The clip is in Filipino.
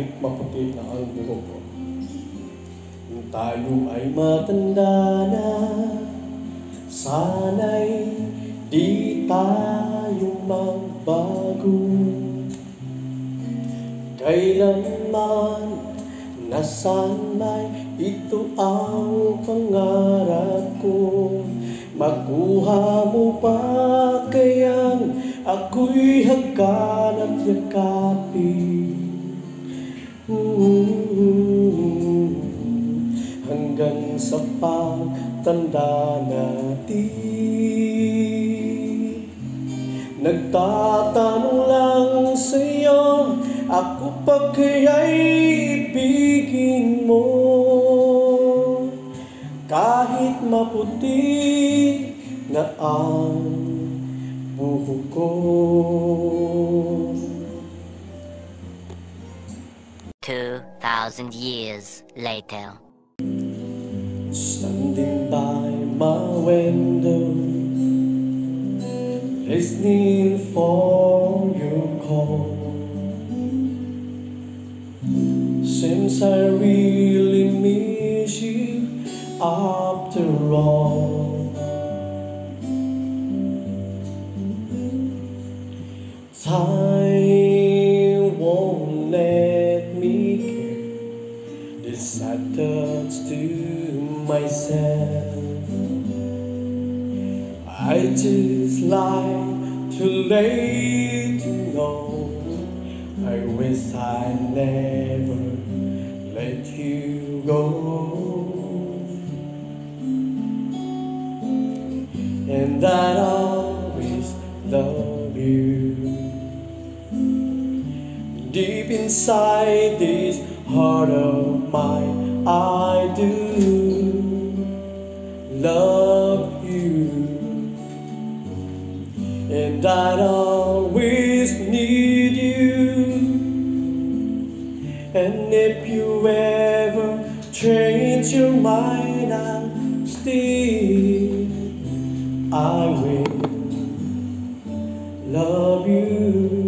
kahit maputi na ang buhok ko. Kung tayo ay matanda na, sana'y di tayo magbago. Kailanman, nasaan may ito ang pangarap ko. Makuha mo pa kayang ako'y hagkan at yakapin, hanggang sa pagtanda natin. Nagtatanong lang sa'yo, ako pa kaya'y ibigin mo, kahit maputi na ang buhok ko. 2,000 years later. Standing by my window, listening for your call. Seems I really miss you after all. Time won't let me care this sad thoughts to myself. I just like to let you know, I wish I never let you go, and that I'll always love you. Deep inside this heart of mine, I do love you, and I'd always need you. And if you ever change your mind, I'll still, I will love you.